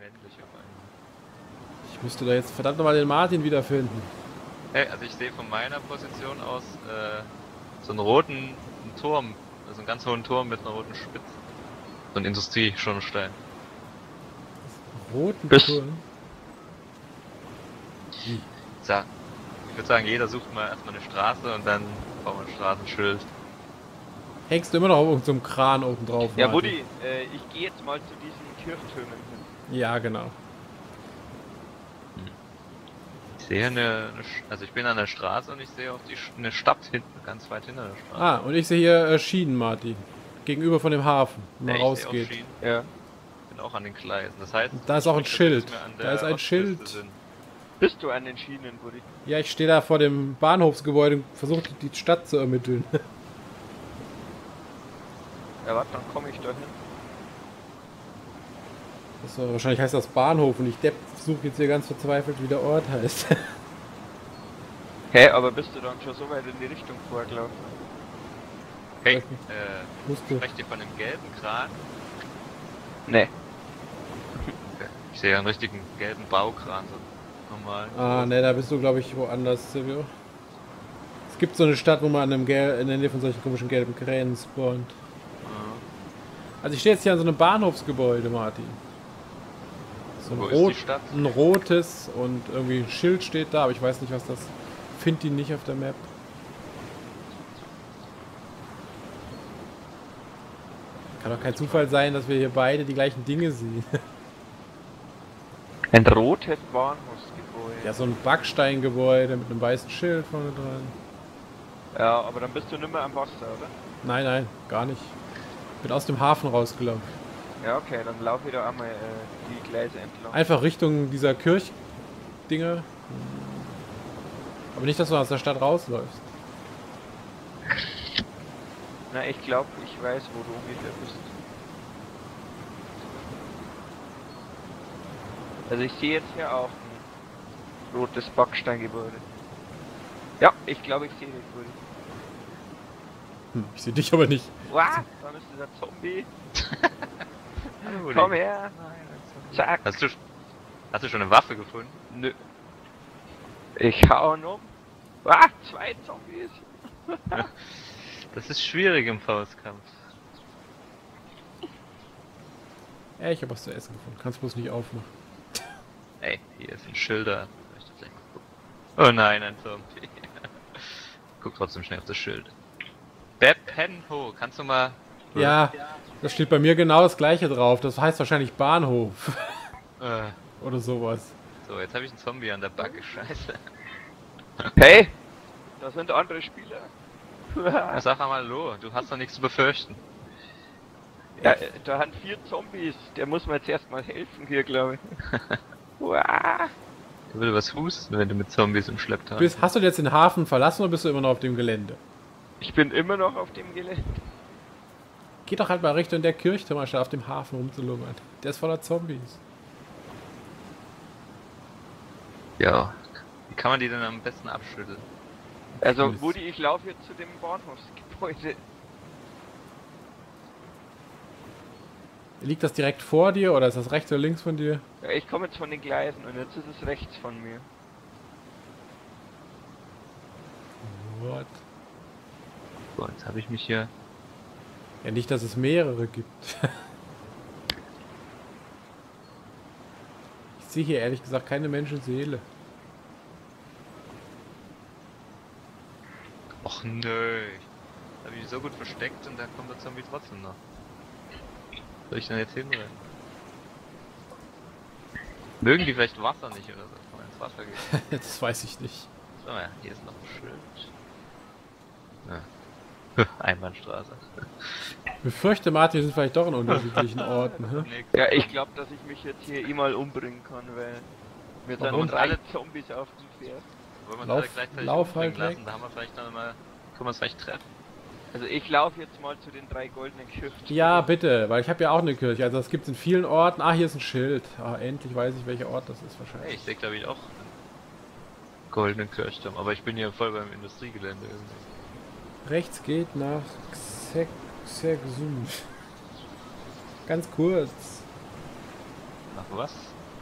ländlich auf einmal. Ich müsste da jetzt verdammt nochmal den Martin wiederfinden. Hey, also ich sehe von meiner Position aus so einen roten Turm, also einen ganz hohen Turm mit einer roten Spitze. So ein Industrieschornstein. Roten Bis- Turm? Wie? Ja, ich würde sagen, jeder sucht mal erstmal eine Straße und dann bauen wir ein Straßenschild. Hängst du immer noch auf so einem Kran oben drauf? Ja, Martin? Woody, ich gehe jetzt mal zu diesen Kirchtürmen hin. Ja, genau. Ich sehe also ich bin an der Straße und ich sehe auch eine Stadt hinten, ganz weit hinter der Straße. Ah, und ich sehe hier Schienen, Martin. Gegenüber von dem Hafen, wenn man Ich sehe auch rausgeht. Schienen, Ja. bin auch an den Gleisen. Das heißt, Da ist auch ein dass Schild. wir an Da der ist ein Ostküste Schild. sind. Bist du an den Schienen, Woody? Ja, ich stehe da vor dem Bahnhofsgebäude und versuche die Stadt zu ermitteln. Ja, warte, dann komme ich da hin. Wahrscheinlich heißt das Bahnhof und ich suche jetzt hier ganz verzweifelt, wie der Ort heißt. Hä, aber bist du dann schon so weit in die Richtung vorgelaufen? Hey, Musste. sprecht ihr von dem gelben Kran? Nee. Okay. Ich sehe ja einen richtigen gelben Baukran, so normal. Ah, ne, da bist du, glaube ich, woanders, Silvio. Es gibt so eine Stadt, wo man in der Nähe von solchen komischen gelben Kränen spawnt. Also ich stehe jetzt hier an so einem Bahnhofsgebäude, Martin. So ein, Wo ist die Stadt? ein rotes und irgendwie ein Schild steht da, aber ich weiß nicht, was das... Find die nicht auf der Map. Kann doch kein Zufall sein, dass wir hier beide die gleichen Dinge sehen. Ein rotes Bahnhofsgebäude. Ja, so ein Backsteingebäude mit einem weißen Schild vorne dran. Ja, aber dann bist du nicht mehr am Wasser, oder? Nein, nein, gar nicht. Bin aus dem Hafen rausgelaufen. Ja, okay, dann laufe ich da einmal die Gleise entlang. Einfach Richtung dieser Kirchdinger. Aber nicht, dass du aus der Stadt rausläufst. Na, ich glaube, ich weiß, wo du ungefähr bist. Also ich sehe jetzt hier auch ein rotes Backsteingebäude. Ja, ich glaube, ich sehe dich, Woody. Ich sehe dich aber nicht. Wow, dann ist dieser Zombie. Hallo, Komm Uli. her. Zack. Hast du schon eine Waffe gefunden? Nö. Ich hau ihn um. Ah, 2 Zombies. Das ist schwierig im Faustkampf. Ja, ich habe was zu essen gefunden. Kannst bloß nicht aufmachen. Ey, hier sind Schilder. Soll ich das gleich mal gucken? Oh nein, ein Zombie. Guck trotzdem schnell auf das Schild. Beppenho, kannst du mal... Ja, da steht bei mir genau das gleiche drauf. Das heißt wahrscheinlich Bahnhof. Oder sowas. So, jetzt habe ich einen Zombie an der Backe. Scheiße. Hey, da sind andere Spieler. Ja, sag einmal hallo, du hast doch nichts zu befürchten. Ja, da haben 4 Zombies. Der muss mir jetzt erstmal helfen hier, glaube ich. Uah. Du willst was husten, wenn du mit Zombies im Schlepptau hast. Hast du jetzt den Hafen verlassen oder bist du immer noch auf dem Gelände? Ich bin immer noch auf dem Gelände. Geh doch halt mal Richtung der Kirchturm, anstatt auf dem Hafen rumzulungern. Der ist voller Zombies. Ja. Wie kann man die denn am besten abschütteln? Also, Mist. Woody, ich laufe jetzt zu dem Bahnhofsgebäude. Liegt das direkt vor dir oder ist das rechts oder links von dir? Ja, ich komme jetzt von den Gleisen und jetzt ist es rechts von mir. What? So, jetzt habe ich mich hier... Ja, nicht, dass es mehrere gibt. Ich sehe hier ehrlich gesagt keine Menschenseele. Och nö. Habe ich mich so gut versteckt und da kommt der Zombie trotzdem noch. Soll ich denn jetzt hinrennen? Mögen die vielleicht Wasser nicht oder so? Kann man ins Wasser gehen? Das weiß ich nicht. So, ja, hier ist noch ein Schild. Ja. Einbahnstraße. Ich befürchte, Martin, wir sind vielleicht doch in unterschiedlichen Orten. Hä? Nix. Ja, ich glaube, dass ich mich jetzt hier mal umbringen kann, weil mir Warum? sind 3 Zombies auf dem Pferd. Wollen wir uns Lauf- alle gleichzeitig lauf umbringen halt weg. lassen? Da haben wir vielleicht dann mal... Können wir uns vielleicht treffen? Also ich laufe jetzt mal zu den 3 goldenen Kirchen. Ja, bitte, weil ich habe ja auch eine Kirche. Also es gibt es in vielen Orten. Ah, hier ist ein Schild. Ah, endlich weiß ich, welcher Ort das ist Hey, wahrscheinlich. ich sehe glaube ich auch einen goldenen Kirchturm, aber ich bin hier voll beim Industriegelände irgendwie. Rechts geht nach Xexum. Ganz kurz. Ach was?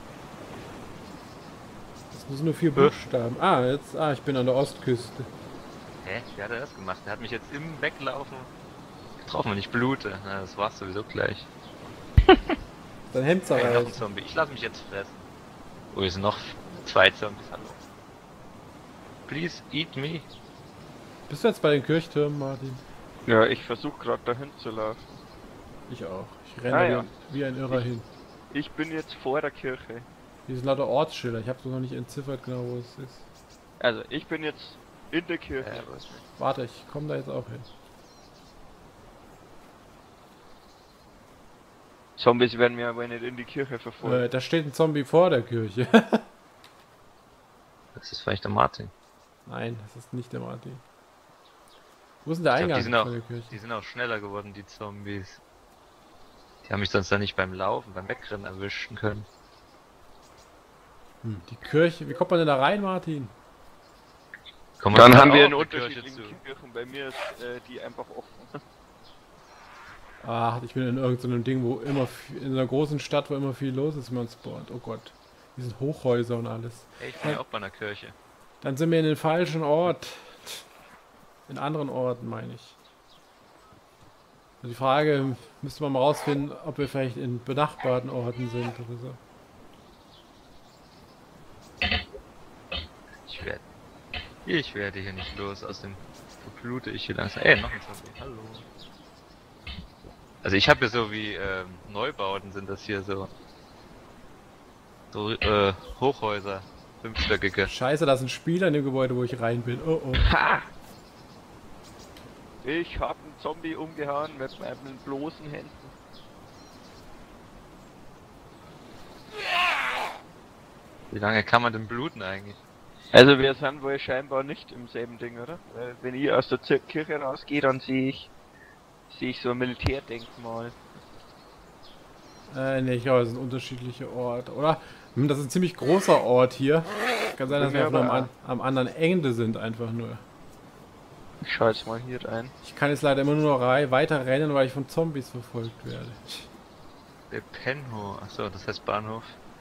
Das müssen nur 4 Buchstaben. Ich bin an der Ostküste. Hä? Wie hat er das gemacht? Er hat mich jetzt im Weglaufen getroffen und ich blute. Na, das war's sowieso gleich. Dein Hemd Hey, noch ein zerreißt. Zombie. Ich lasse mich jetzt fressen. Oh, hier sind noch 2 Zombies. Hallo. Please eat me. Bist du jetzt bei den Kirchtürmen, Martin? Ja, ich versuche gerade dahin zu laufen. Ich auch. Ich renne Ah, da ja. wie ein Irrer hin. Ich bin jetzt vor der Kirche. Hier sind lauter Ortsschilder. Ich habe so noch nicht entziffert genau, wo es ist. Also, ich bin jetzt in der Kirche. Was? Warte, ich komme da jetzt auch hin. Zombies werden mir aber nicht in die Kirche verfolgen. Da steht ein Zombie vor der Kirche. Das ist vielleicht der Martin. Nein, das ist nicht der Martin. Wo ist denn der Ich glaub, Eingang von der Kirche? die sind auch schneller geworden, die Zombies. Die haben mich sonst dann nicht beim Laufen, beim Wegrennen erwischen können. Die Kirche, wie kommt man denn da rein, Martin? Kommen Dann da haben wir auch in auf die unterschiedlichen Kirche zu. Kirchen. Bei mir ist die einfach offen. Ich bin in irgendeinem Ding, wo immer in einer großen Stadt, wo immer viel los ist, wenn man spawnt. Oh Gott. Hier sind Hochhäuser und alles. Hey, ich bin ja auch bei einer Kirche. Dann sind wir in den falschen Ort. In anderen Orten, meine ich. Und die Frage, müsste man mal rausfinden, ob wir vielleicht in benachbarten Orten sind oder so. Ich werde hier nicht los, aus dem verblute ich hier langsam. Ey, noch ein Zombie. Hallo. Also ich habe hier so wie Neubauten sind das hier so Hochhäuser, 5-stöckige. Scheiße, da ist ein Spieler in dem Gebäude, wo ich rein bin. Oh oh. Ha! Ich hab einen Zombie umgehauen mit meinen bloßen Händen. Wie lange kann man denn bluten eigentlich? Also wir sind wohl scheinbar nicht im selben Ding, oder? Weil wenn ich aus der Kirche rausgehe, dann sehe ich so ein Militärdenkmal. Ne, ich glaube, das ist ein unterschiedlicher Ort, oder? Das ist ein ziemlich großer Ort hier. Kann sein, dass wir einfach am anderen Ende sind, einfach nur. Ich schaue jetzt mal hier rein. Ich kann jetzt leider immer nur noch weiter rennen, weil ich von Zombies verfolgt werde. Der Penho, achso, das heißt Bahnhof.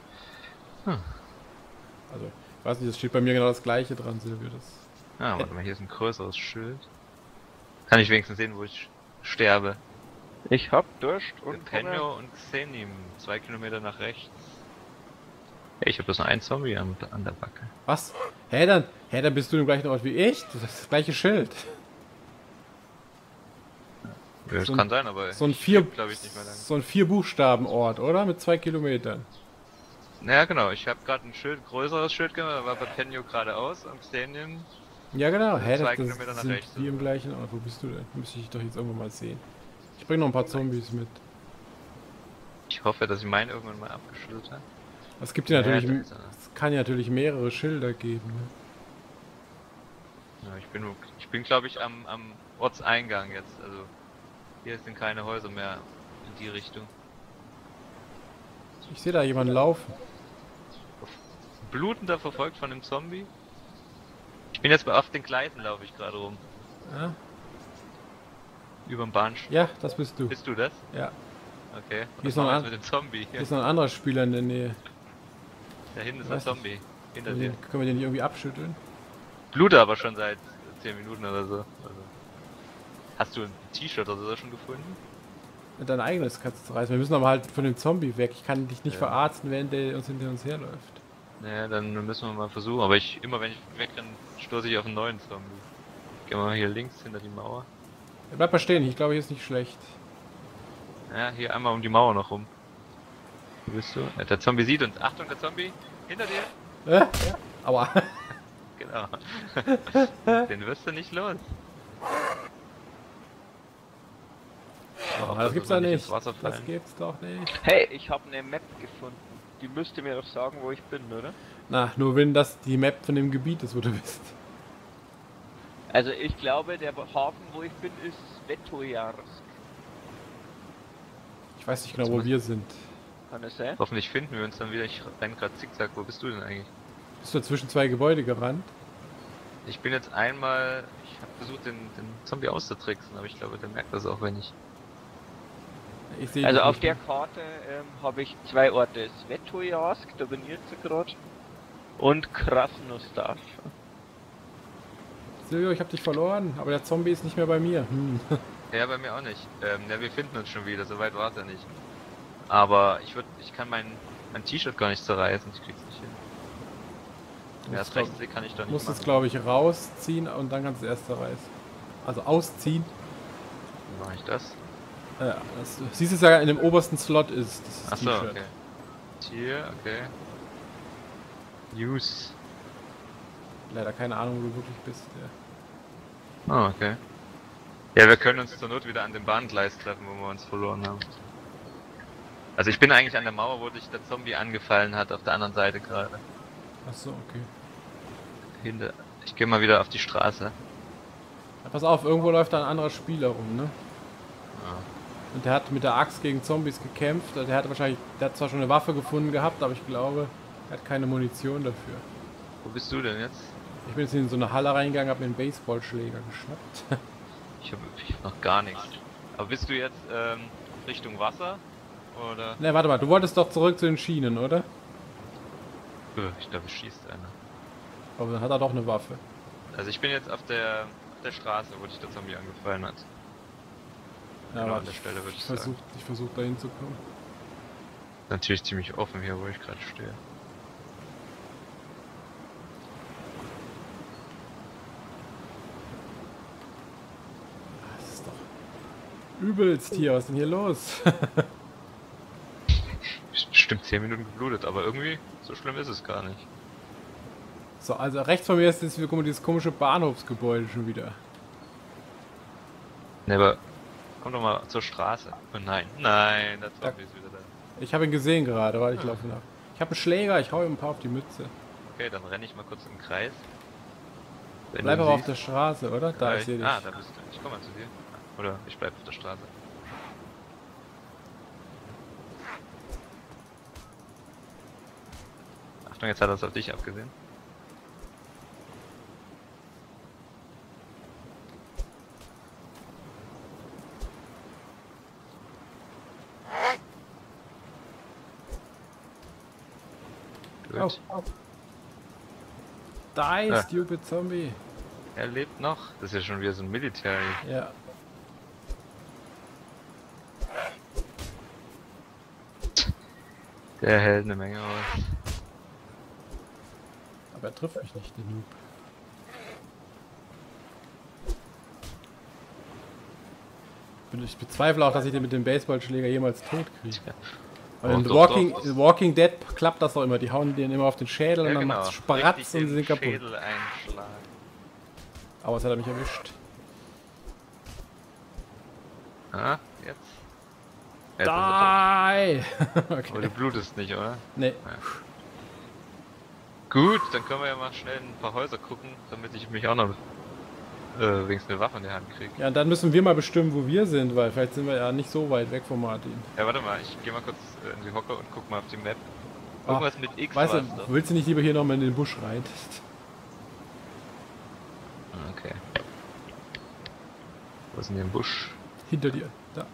Also, ich weiß nicht, es steht bei mir genau das gleiche dran, Silvio. Warte mal, hier ist ein größeres Schild. Kann ich wenigstens sehen, wo ich sterbe. Ich hab Durst Der und Penho und Xenim, 2 Kilometer nach rechts. Hey, ich habe bloß noch einen Zombie an der Backe. Was? Dann bist du im gleichen Ort wie ich. Das ist das gleiche Schild. Ja, das So ein- kann sein, aber So ein ich lebe, glaube ich, nicht mehr lange. so ein 4-Buchstaben-Ort, oder? Mit 2 Kilometern. Ja, genau, ich habe gerade ein größeres Schild gemacht, da war bei Penho geradeaus, am Xenien. Ja, genau. 2 Kilometer nach sind rechts. die im gleichen Ort. Wo bist du denn? Müsste ich doch jetzt irgendwann mal sehen. Ich bringe noch ein paar Zombies mit. Ich hoffe, dass ich meinen irgendwann mal abgeschüttelt habe. Es gibt ja natürlich, da ist er. es kann ja natürlich mehrere Schilder geben. Ne? Ja, ich bin glaube ich am Ortseingang jetzt, also hier sind keine Häuser mehr in die Richtung. Ich sehe da jemanden laufen. Blutender verfolgt von einem Zombie. Ich bin jetzt auf den Gleisen, laufe ich gerade rum. Ja? Überm Bahnsteig. Ja, das bist du. Bist du das? Ja. Okay. Hier ist Was noch machen wir ein- jetzt mit dem Zombie? Hier ist noch ein anderer Spieler in der Nähe. Da hinten ist ein Weiß nicht. Zombie. Hinter dir. Können wir den nicht irgendwie abschütteln? Blute aber schon seit 10 Minuten oder so. Also. Hast du ein T-Shirt oder so schon gefunden? Dein eigenes kannst du reißen. Wir müssen aber halt von dem Zombie weg. Ich kann dich nicht Ja. verarzten, während der uns hinter uns herläuft. Naja, dann müssen wir mal versuchen. Aber immer wenn ich wegrenne, stoße ich auf einen neuen Zombie. Gehen wir mal hier links hinter die Mauer. Bleib mal stehen, ich glaube, hier ist nicht schlecht. Ja, hier einmal um die Mauer noch rum. Wo bist du? Ja, der Zombie sieht uns. Achtung, der Zombie! Hinter dir! Aua. Genau. Den wirst du nicht los. Das gibt's soll doch nicht nicht. ins Wasser fallen. Das gibt's doch nicht. Hey, ich habe eine Map gefunden. Die müsste mir doch sagen, wo ich bin, oder? Na, nur wenn das die Map von dem Gebiet ist, wo du bist. Also ich glaube, der Hafen, wo ich bin, ist Svetojarsk. Ich weiß nicht genau, wo wir sind. Kann es sein? Hoffentlich finden wir uns dann wieder. Ich renn gerade zickzack. Wo bist du denn eigentlich? Bist du zwischen 2 Gebäude gerannt? Ich bin jetzt einmal. Ich habe versucht, den Zombie auszutricksen, aber ich glaube, der merkt das auch, wenn ich. Ich sehe Also dich auf nicht der mehr. Karte habe ich 2 Orte. Svetojansk, da bin ich jetzt gerade. Und Krasnostav. Silvio, ich hab dich verloren, aber der Zombie ist nicht mehr bei mir. Hm. Ja, bei mir auch nicht. Ja, wir finden uns schon wieder, so weit war es ja nicht. Aber ich kann mein T-Shirt gar nicht zerreißen, ich krieg's nicht hin. Ja, das Rechtsklick kann ich doch nicht Musst es, machen. glaube ich, rausziehen und dann kannst du erst zerreißen. Also ausziehen. Wie mache ich das? Du siehst es ja in dem obersten Slot ist dieses Achso, T-Shirt. okay. Tier, okay. Use. Leider keine Ahnung, wo du wirklich bist. Ja. Oh, okay. Ja, wir können uns zur Not wieder an dem Bahngleis treffen, wo wir uns verloren haben. Also ich bin eigentlich an der Mauer, wo dich der Zombie angefallen hat, auf der anderen Seite gerade. Achso, okay. Hinter. Ich gehe mal wieder auf die Straße. Ja, pass auf, irgendwo läuft da ein anderer Spieler rum, ne? Ah. Und der hat mit der Axt gegen Zombies gekämpft. Der hat zwar schon eine Waffe gefunden gehabt, aber ich glaube, er hat keine Munition dafür. Wo bist du denn jetzt? Ich bin jetzt in so eine Halle reingegangen, habe mir einen Baseballschläger geschnappt. Ich hab noch gar nichts. Aber bist du jetzt Richtung Wasser? Oder? Ne, warte mal, du wolltest doch zurück zu den Schienen, oder? Ich glaube, es schießt einer. Aber dann hat er doch eine Waffe. Also ich bin jetzt auf der Straße, wo dich der Zombie angefallen hat. Ja, Genau, warte, an der Stelle würde ich sagen. ich versuch da hinzukommen. Natürlich ziemlich offen hier, wo ich gerade stehe. Das ist doch übelst hier, was ist denn hier los? Bestimmt 10 Minuten geblutet, aber irgendwie so schlimm ist es gar nicht. So, also rechts von mir ist jetzt dieses komische Bahnhofsgebäude schon wieder. Ne, aber komm doch mal zur Straße. Oh nein, nein, der Zombie ist wieder da. Ich habe ihn gesehen gerade, weil ich laufe nach. Ich habe einen Schläger, ich hau ihm ein paar auf die Mütze. Okay, dann renne ich mal kurz im Kreis. Wenn Bleib du ihn aber auf siehst. der Straße, oder? Da, ich sehe dich. Ah, da bist du. Ich komme mal zu dir. Oder ich bleib auf der Straße. Achtung, jetzt hat er es auf dich abgesehen. Gut. Oh. Die, Ja. stupid Zombie. Er lebt noch. Das ist ja schon wieder so ein Military. Ja. Der hält eine Menge aus. Aber er trifft mich nicht, der Noob. Ich bezweifle auch, dass ich den mit dem Baseballschläger jemals tot kriege. Weil in Walking Dead klappt das doch immer. Die hauen den immer auf den Schädel und dann macht's Spratz und sie sind kaputt. Schädel einschlagen. Aber es hat er mich erwischt. Ah, jetzt. Jetzt ist er tot. Die! Aber Okay. du blutest nicht, oder? Nee. Gut, dann können wir ja mal schnell ein paar Häuser gucken, damit ich mich auch noch wenigstens eine Waffe in der Hand kriege. Ja, und dann müssen wir mal bestimmen, wo wir sind, weil vielleicht sind wir ja nicht so weit weg von Martin. Ja, warte mal, ich gehe mal kurz in die Hocke und guck mal auf die Map. Irgendwas mit X Weißt war's du, doch. willst du nicht lieber hier nochmal in den Busch rein? Okay. Wo ist denn der Busch? Hinter dir. Da.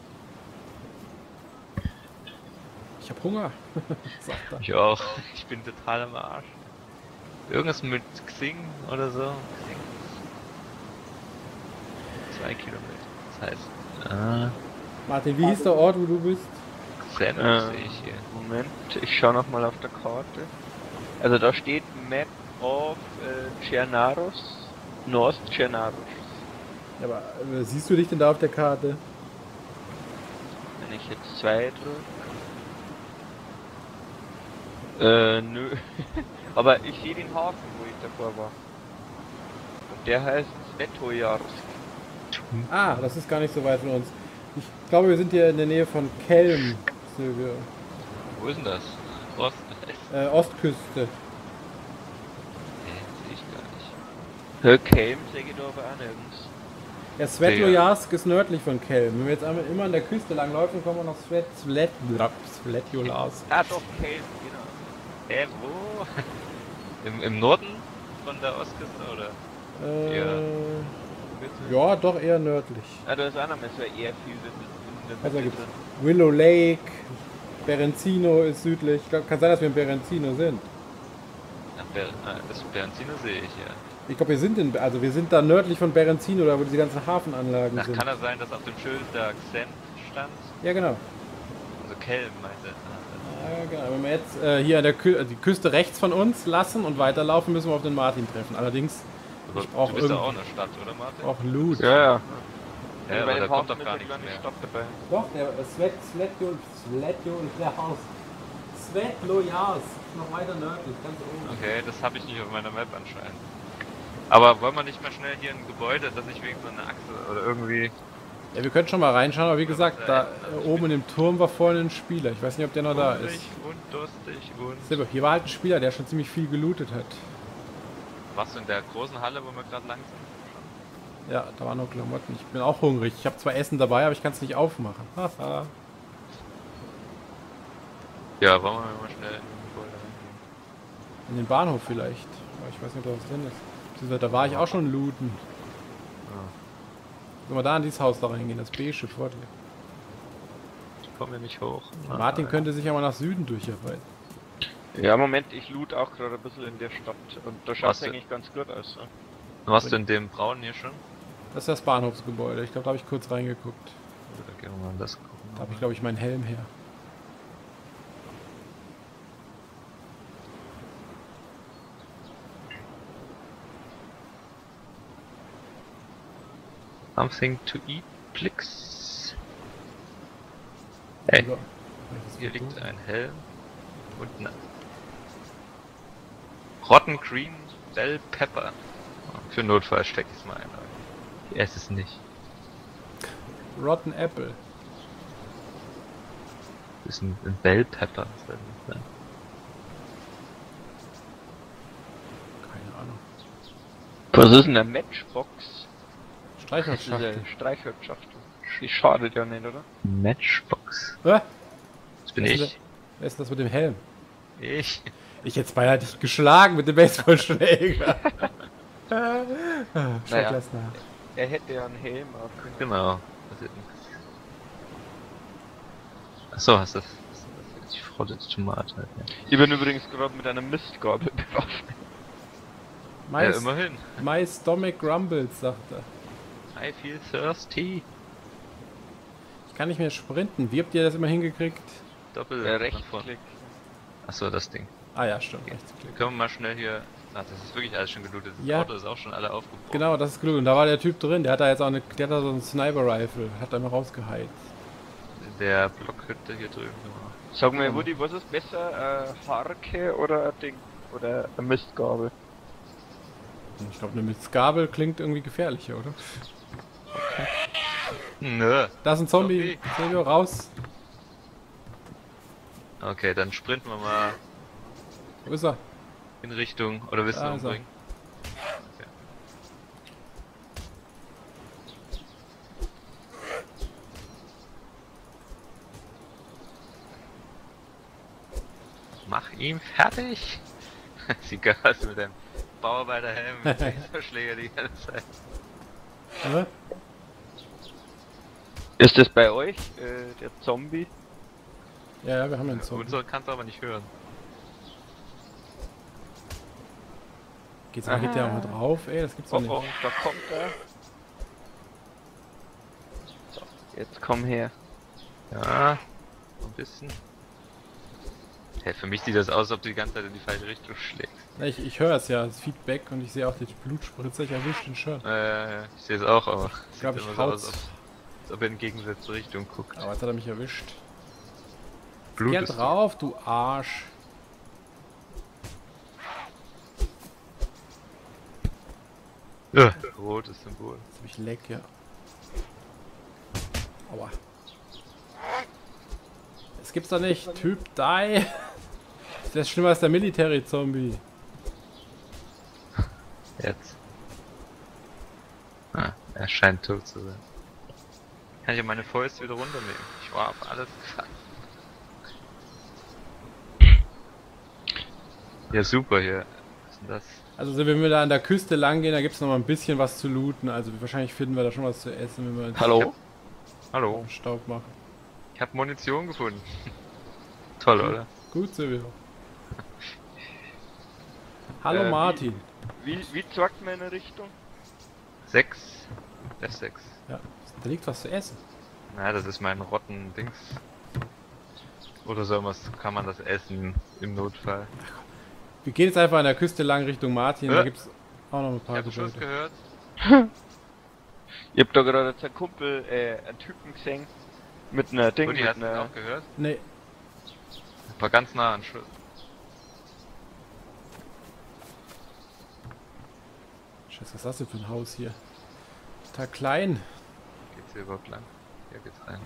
Ich hab Hunger. Sagt er. Ich auch. Ich bin total am Arsch. Irgendwas mit Xing oder so. Xing. 2 Kilometer. Das heißt. Martin, wie hieß der Ort, wo du bist? Xenos sehe ich hier. Moment, ich schau noch mal auf der Karte. Also da steht Map of Chernaros, North Chernaros. Ja, aber siehst du dich denn da auf der Karte? Wenn ich jetzt 2 drücke. Nö. Aber ich sehe den Hafen, wo ich davor war. Und der heißt Svetojansk. Ah, das ist gar nicht so weit von uns. Ich glaube, wir sind hier in der Nähe von Kelm, Silvio. Wo ist denn das? Ost? Ostküste. Nee, sehe ich gar nicht. Kelm sehe ich da aber auch nirgends. Ja, Svetojansk ist nördlich von Kelm. Wenn wir jetzt einmal immer an der Küste lang laufen, kommen wir nach Svetojansk. Ah doch, Kelm, genau. Wo? Im Norden von der Ostküste oder? Ja. bitte? Ja, doch eher nördlich. Ah, da ist auch noch mal so ein Airfield in der Also da Mitte gibt's drin. Willow Lake, Berenzino ist südlich. Ich glaub, kann sein, dass wir in Berenzino sind. Das Bernzino sehe ich, ja. Ich glaube, wir sind da nördlich von Berenzino, da wo diese ganzen Hafenanlagen Ach, sind. kann das sein, dass auf dem Schild da Xen stand? Ja, genau. Also Kelm meinte. Ja, genau. Wenn wir jetzt hier an der die Küste rechts von uns lassen und weiterlaufen, müssen wir auf den Martin treffen. Allerdings, Aber ich brauche du bist ja irgendwie auch in der Stadt, oder Martin? auch Loot. Ja, ja. Ja, Bei aber da dem kommt Hafen doch gar ist nichts eine mehr. Stadt dabei. Doch, der Svetlo Jas, noch weiter nördlich, ganz oben. Okay, das habe ich nicht auf meiner Map anscheinend. Aber wollen wir nicht mal schnell hier ein Gebäude, dass ich wenigstens eine Achse oder irgendwie... Ja, wir können schon mal reinschauen, aber wie gesagt, da oben in dem Turm war vorhin ein Spieler. Ich weiß nicht, ob der noch da ist. Hungrig und durstig und... Silber, hier war halt ein Spieler, der schon ziemlich viel gelootet hat. Warst du in der großen Halle, wo wir gerade lang sind? Ja, da waren noch Klamotten. Ich bin auch hungrig. Ich habe zwar Essen dabei, aber ich kann es nicht aufmachen. Haha. Ja, wollen wir mal schnell in ein Gebäude reingehen. In den Bahnhof vielleicht. Aber ich weiß nicht, ob da was drin ist. Beziehungsweise, da war ich auch schon looten. Sollen wir da in dieses Haus da reingehen, das B-Schiff vor dir. Ich komme hier nicht hoch. Martin könnte sich aber nach Süden durcharbeiten. Ja, Moment, ich loot auch gerade ein bisschen in der Stadt. Und da schaut es Was? eigentlich ganz gut aus. So. Warst du in dem Braun hier schon? Das ist das Bahnhofsgebäude. Ich glaube, da habe ich kurz reingeguckt. Oder gehen wir mal in das gucken. Da habe ich, glaube ich, meinen Helm her. Something to eat, please. Hey, So. hier liegt ein Helm und eine Rotten Green Bell Pepper. Für Notfall stecke ich es mal ein. aber Ich esse es nicht. Rotten Apple. Das ist ein Bell Pepper. Was soll das sein? Keine Ahnung. Was ist denn eine Matchbox? Streichholzschachtel. Diese Streichholzschachtel. Die schadet ja nicht, oder? Matchbox. Ah, Das bin wer ist ich. wer ist das mit dem Helm? Ich. Ich jetzt beinahe dich geschlagen mit dem Baseballschläger. Naja. Naja. Er hätte ja einen Helm auch können. Genau. Achso, hast du das? Die Frotte Tomate halt, ja. Ich bin übrigens gerade mit einer Mistgabel bewaffnet. Ja, immerhin. My stomach grumbles, sagt er. I feel thirsty. Ich kann nicht mehr sprinten. Wie habt ihr das immer hingekriegt? Doppel nach vorne. Rechtsklick. Achso, das Ding. Ah ja, stimmt. Okay. Rechtsklick. Können wir mal schnell hier... Ach, das ist wirklich alles schon gelootet. Das Ja. Auto ist auch schon alle aufgebaut. Genau, das ist genug. Und da war der Typ drin. Der hat da jetzt auch der hat da so einen Sniper-Rifle. Hat da mal rausgeheizt. In der Blockhütte hier drüben. Genau. Sag mal, Woody, was ist besser? Harke oder ein Ding? Oder eine Mistgabel? Ich glaube, eine Mistgabel klingt irgendwie gefährlicher, oder? Nö. Da ist ein Zombie. Silvio, raus. Okay, dann sprinten wir mal Wo ist er? in Richtung... Oder willst du Da ihn ist er. umbringen? Okay. Mach ihn fertig! Sieht geil aus mit dem Bauarbeiterhelm mit Laserschläger die ganze Zeit. Hä? Ist das bei euch, der Zombie? Ja, ja, wir haben einen Zombie. Unsere kannst du aber nicht hören. Geht der auch mal drauf? Ey, das gibt's doch Oh, nicht. oh, da kommt er. So, jetzt komm her. Ja, so ein bisschen. Hey, für mich sieht das aus, als ob du die ganze Zeit in die falsche Richtung schlägst. Ja, ich höre es ja, das Feedback und ich sehe auch die Blutspritze. Ich erwische den schon. Ich sehe es auch, aber Ich glaube, sieht ich immer so haut's. aus, als ob er in gegengesetzte Richtung guckt. Aber jetzt hat er mich erwischt. Blut Geh ist drauf, du Arsch. Rotes Symbol. Jetzt hab ich Leck, ja. Aua. Das gibt's doch nicht. Typ, die. Das ist schlimmer als der Military-Zombie. Jetzt. Ah, er scheint tot zu sein. Kann ich meine Fäuste wieder runternehmen? Ich war auf alles gefallen. Ja, super hier. ist denn das? Also wenn wir da an der Küste lang gehen, da gibt es noch mal ein bisschen was zu looten. Also wahrscheinlich finden wir da schon was zu essen, wenn wir uns Hallo? Hallo, Staub machen. ich habe Munition gefunden. Toll, oder? Gut, Silvio. Hallo Wie- Martin. Wie zockt man in eine Richtung? 6. F6. Ja, da liegt was zu essen. Na, das ist mein Rotten-Dings. Oder kann man das essen im Notfall? Wir gehen jetzt einfach an der Küste lang Richtung Martin. Da gibt es auch noch ein Ich paar habe einen Schuss Gebäude. gehört. Ich hab da gerade als ein Kumpel einen Typen gesehen mit einer Ding, Rudi, mit hast du den einer... auch gehört? Nee, War ganz nah an Schuss. Scheiße, was ist das denn für ein Haus hier? Total klein. Geht's hier überhaupt lang? Hier geht's rein.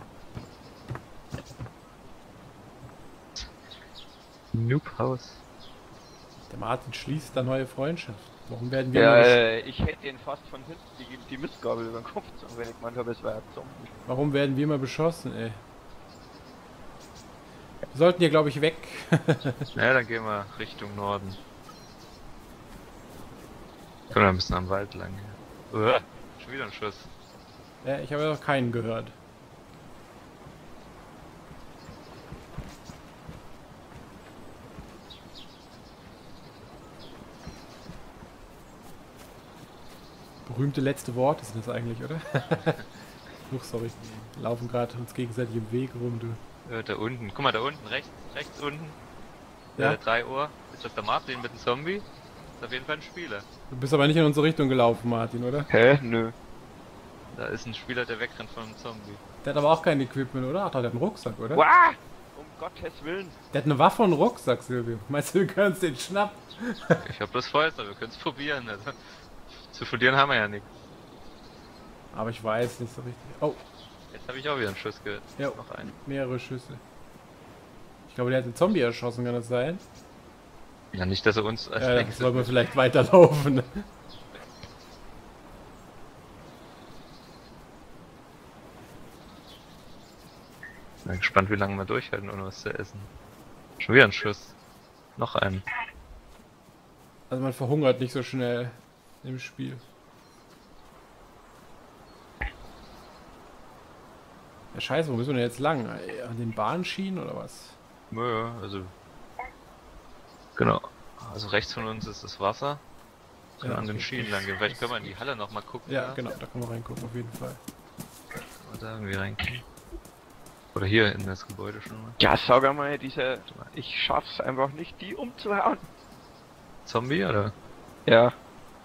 Noob-Haus. Der Martin schließt da neue Freundschaft. Warum werden wir Ja, immer ich hätte ihn fast von hinten die Mistgabel über den Kopf gezogen, wenn ich gemeint habe, es war ein Zombie. warum werden wir immer beschossen, ey? Wir sollten hier, glaube ich, weg. Ja, dann gehen wir Richtung Norden. Können wir ein bisschen am Wald lang hier. Schon wieder ein Schuss. Ja, ich habe ja noch keinen gehört. Berühmte letzte Worte sind das eigentlich, oder? Sorry. Wir laufen gerade uns gegenseitig im Weg rum, du. Da unten. Guck mal, da unten, rechts unten. Ja? 3 Uhr. Ist das der Martin mit dem Zombie? Ist auf jeden Fall ein Spieler. Du bist aber nicht in unsere Richtung gelaufen, Martin, oder? Hä? Nö. Da ist ein Spieler, der wegrennt von einem Zombie. Der hat aber auch kein Equipment, oder? Ach, der hat einen Rucksack, oder? Wah! Um Gottes Willen. Der hat eine Waffe und einen Rucksack, Silvio. Meinst du, wir können uns den schnappen? Ich hab bloß Fäuste, wir können es probieren. Also, zu verlieren haben wir ja nichts. Aber ich weiß nicht so richtig. Oh, Jetzt habe ich auch wieder einen Schuss gehört. ja, Noch einen. mehrere Schüsse. Ich glaube, der hat einen Zombie erschossen, kann das sein? Ja, nicht, dass er uns als Ja, nächstes... sollten wir vielleicht weiterlaufen. Bin gespannt, wie lange wir durchhalten, ohne was zu essen. Schon wieder ein Schuss. Noch einen. Also man verhungert nicht so schnell im Spiel. Ja, scheiße, wo müssen wir denn jetzt lang? An den Bahnschienen oder was? Nö, also... Genau. Also rechts von uns ist das Wasser. Ja, An den okay. Schienen lang gehen. Vielleicht können wir in die Halle noch mal gucken. Ja, genau, da können wir reingucken, auf jeden Fall. Und da irgendwie reingehen. Oder hier in das Gebäude schon mal. Ja, sag einmal, ich schaff's einfach nicht, die umzuhauen. Zombie oder? Ja.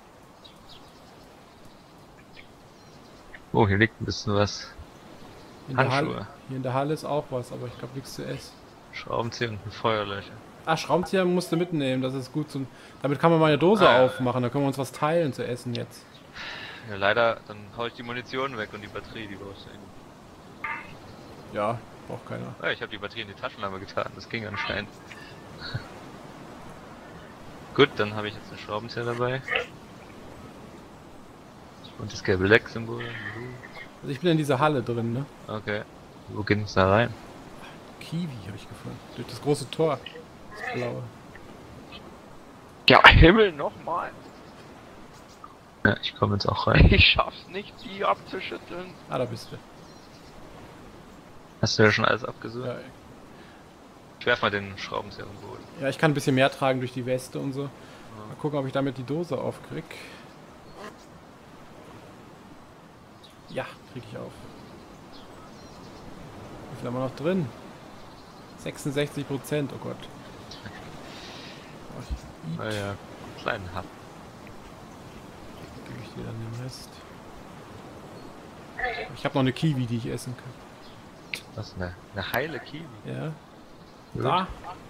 Oh, hier liegt ein bisschen was. In der Handschuhe. Halle, hier in der Halle ist auch was, aber ich glaube nichts zu essen. Schraubenzieher und ein Feuerlöcher. Ah, Schraubenzieher musst du mitnehmen, das ist gut zum... Damit kann man mal eine Dose Ah, ja. aufmachen, da können wir uns was teilen zu essen jetzt. Ja, leider, dann hau ich die Munition weg und die Batterie, die brauchst du irgendwie. Ja, braucht keiner. Ja, ich habe die Batterie in die Taschenlampe getan, das ging anscheinend. Gut, dann habe ich jetzt einen Schraubenzieher dabei. Und das gelbe Leck-Symbol. Also ich bin in dieser Halle drin, ne? Okay. Wo geht's da rein? Kiwi habe ich gefunden. Durch das große Tor. Das blaue. Ja, Himmel nochmal. Ja, ich komme jetzt auch rein. Ich schaff's nicht, die abzuschütteln. Ah, da bist du. Hast du ja schon alles abgesucht? Ja, Ich werf mal den Schraubenzieher am Boden. ja, ich kann ein bisschen mehr tragen durch die Weste und so. Mal gucken, ob ich damit die Dose aufkrieg. Ja, krieg ich auf. Wie viel haben wir noch drin? 66%, oh Gott. Oh, Naja, kleinen Hub. gebe ich dir dann den Rest. Ich habe noch eine Kiwi, die ich essen kann. Was, eine heile Kiwi? Ja. Gut. Da.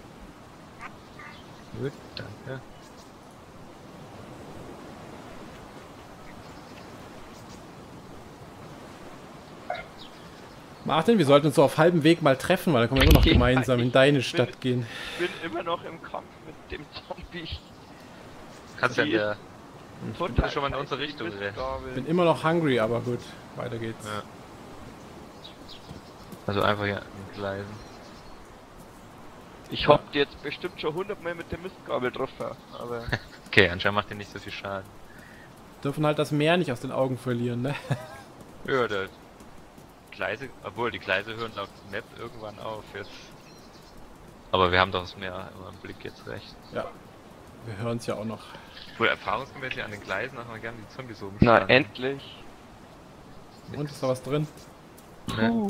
Gut, danke. Martin, wir sollten uns so auf halbem Weg mal treffen, weil dann können wir immer noch Ja, gemeinsam in ich deine bin- Stadt gehen. Ich bin immer noch im Kampf mit dem Zombie. Kannst ja Die der... Total schon mal in unsere Richtung die rennen. Mistgabel. Bin immer noch hungry, aber gut, weiter geht's. Ja. Also einfach hier entgleisen. Ich hab die jetzt bestimmt schon 100 Mal mit der Mistgabel getroffen, aber... Okay, anscheinend macht der nicht so viel Schaden. Dürfen halt das Meer nicht aus den Augen verlieren, ne? Ja, der Gleise, obwohl die Gleise hören laut Map irgendwann auf jetzt. Aber wir haben doch das Meer immer im Blick jetzt recht. Ja. Wir hören es ja auch noch. Wohl erfahrungsgemäß hier an den Gleisen machen wir gerne die Zombies oben Na, schlagen. endlich. Und ist da was drin? Ne?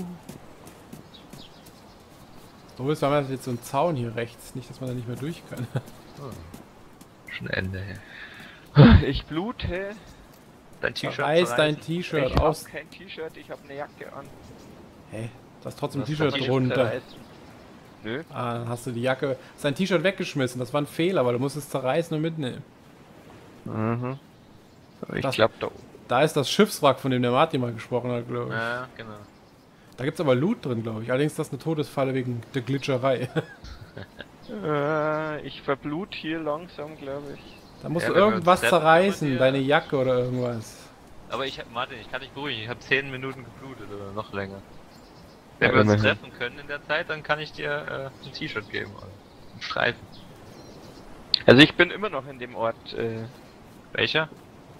So ist, wir haben jetzt so einen Zaun hier rechts. Nicht, dass man da nicht mehr durch kann. Oh. Schon Ende. Ich blute. Dein T-Shirt Reiß dein zerreißen. T-Shirt Ich hab aus. kein T-Shirt, ich hab eine Jacke an. Hä? Du hast trotzdem ein Was T-Shirt kann ich drunter. Zerreißen. Nö. Ah, dann hast du die Jacke, sein T-Shirt weggeschmissen. Das war ein Fehler, aber du musst es zerreißen und mitnehmen. Mhm. Ich Das- glaub da. Da ist das Schiffswrack, von dem der Martin mal gesprochen hat, glaube ich. Ja, genau. Da gibt's aber Loot drin, glaube ich. Allerdings ist das eine Todesfalle wegen der Glitscherei. Ich verblut hier langsam, glaube ich. Da musst Ja, du wenn wir irgendwas uns treffen, zerreißen, können wir deine dir- Jacke oder irgendwas. Aber Martin, ich kann dich beruhigen, ich habe 10 Minuten geblutet oder noch länger. Wenn Ja, wir uns immerhin. treffen können in der Zeit, dann kann ich dir ein T-Shirt geben oder einen Streifen. Also ich bin immer noch in dem Ort. Welcher?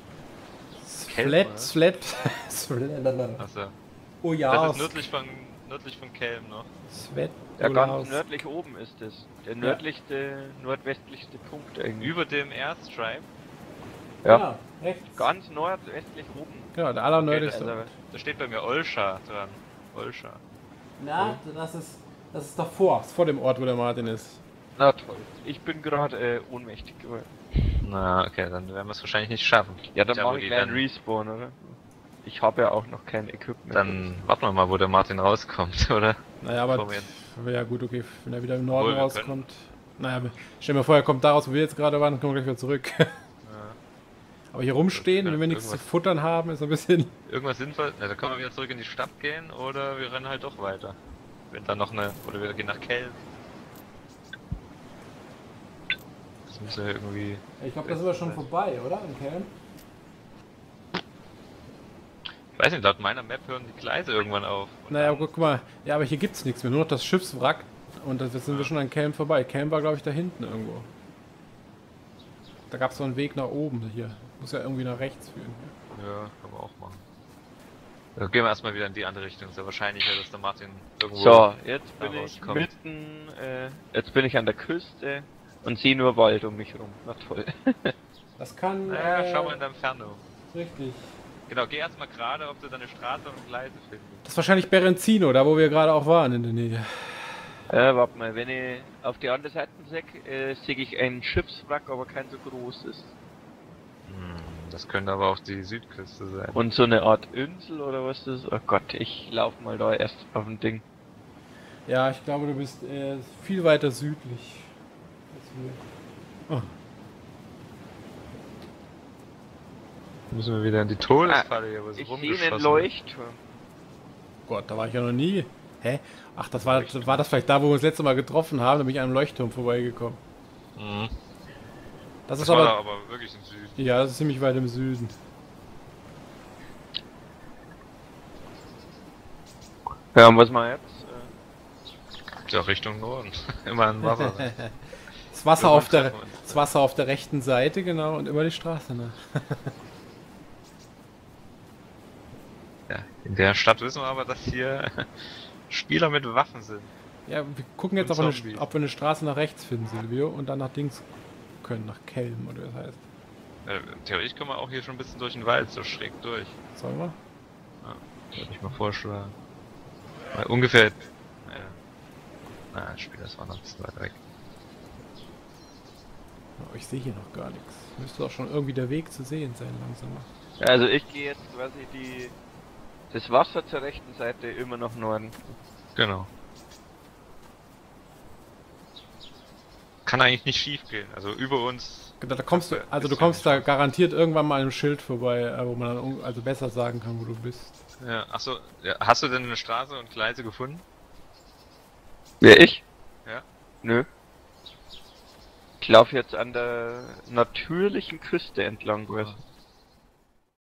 Flat, flat. Achso. Oh ja. Das ist nördlich von Kelm noch. Sweat. Ja, ganz Olaus. nördlich oben ist es. Der nördlichste, nordwestlichste Punkt irgendwie. Über dem Airstripe. Ja. rechts. Ganz nordwestlich oben. Genau, der Okay, allernördlichste. Also, da steht bei mir Olscha dran. Olscha. Na, das ist davor. Ist vor dem Ort, wo der Martin ist. na toll. Ich bin gerade ohnmächtig geworden. Na, okay, dann werden wir es wahrscheinlich nicht schaffen. Ja, dann Tja, wo mache ich die gleich einen dann- Respawn, oder? Ich habe ja auch noch kein Equipment. Dann warten wir mal, wo der Martin rauskommt, oder? Naja, aber. Bevor wir jetzt- Ja, gut, okay. Wenn er wieder im Norden Obwohl, wir rauskommt. Naja, stell mir vor, er kommt da raus, wo wir jetzt gerade waren, dann kommen wir gleich wieder zurück. Aber hier rumstehen, Ja, wenn wir nichts zu irgendwas- futtern haben, ist ein bisschen. Irgendwas sinnvoll? Na, dann können wir wieder zurück in die Stadt gehen oder wir rennen halt doch weiter. Wenn dann noch eine. Oder wir gehen nach Kelm. Das muss ja irgendwie. Ich glaube, da sind wir schon vorbei, oder? In Kelm? Ich weiß nicht, laut meiner Map hören die Gleise irgendwann auf. Und Naja, dann- guck mal. Ja, aber hier gibt's nichts mehr. Nur noch das Schiffswrack. Und jetzt sind wir schon an Kelm vorbei. Kelm war, glaube ich, da hinten irgendwo. Da gab's so einen Weg nach oben hier. Muss ja irgendwie nach rechts führen. Ja, können wir auch machen. Dann gehen wir erstmal wieder in die andere Richtung. Ist ja wahrscheinlicher, dass der Martin irgendwo. So, jetzt bin da ich rauskommt. mitten, jetzt bin ich an der Küste und sehe nur Wald um mich rum. Na toll. Das kann. Naja, schau mal in der Entfernung. Richtig. Genau, geh erstmal gerade, ob du deine Straße und Gleise findest. Das ist wahrscheinlich Berenzino, da wo wir gerade auch waren in der Nähe. Warte mal, wenn ich auf die andere Seite sehe, sehe ich ein Schiffswrack, aber kein so großes. Das könnte aber auch die Südküste sein. Und so eine Art Insel oder was das ist? Oh Gott, ich laufe mal da erst auf ein Ding. Ja, ich glaube, du bist viel weiter südlich. Oh, Müssen wir wieder in die Todesfalle hier, wo sie Ich sehe einen rumgeschossen wird. Leuchtturm. Gott, da war ich ja noch nie. Hä? Ach, das war das vielleicht da, wo wir uns letzte Mal getroffen haben, da bin ich an einem Leuchtturm vorbeigekommen. Mhm. Das Das ist war aber. da aber wirklich im Süden. Ja, das ist ziemlich weit im Süden. Ja, und was mal jetzt? Ja, Richtung Norden. Immer ein Wasser. Das Wasser, auf der, treffen wir uns. das Wasser auf der rechten Seite, genau, und immer die Straße nach. Ja, in der Stadt wissen wir aber, dass hier Spieler mit Waffen sind. Ja, wir gucken jetzt, Und ob wir, Zombies. ob wir eine Straße nach rechts finden, Silvio, und dann nach Dings können, nach Kelm, oder wie das heißt. Theoretisch können wir auch hier schon ein bisschen durch den Wald, so schräg durch. Sollen wir? Würde ich mal vorschlagen. Weil ungefähr. Na, das Spiel, das war noch ein bisschen weit weg. Oh, ich sehe hier noch gar nichts. Müsste doch schon irgendwie der Weg zu sehen sein, langsam. Also ich gehe jetzt quasi das Wasser zur rechten Seite immer nach Norden. Genau. Kann eigentlich nicht schief gehen. Also über uns. Da kommst du, also du Ist kommst ja da nicht garantiert irgendwann mal an einem Schild vorbei, wo man dann also besser sagen kann, wo du bist. Ja, achso, ja, hast du denn eine Straße und Gleise gefunden? Wer, ich? Ja. Nö. Ich laufe jetzt an der natürlichen Küste entlang quasi.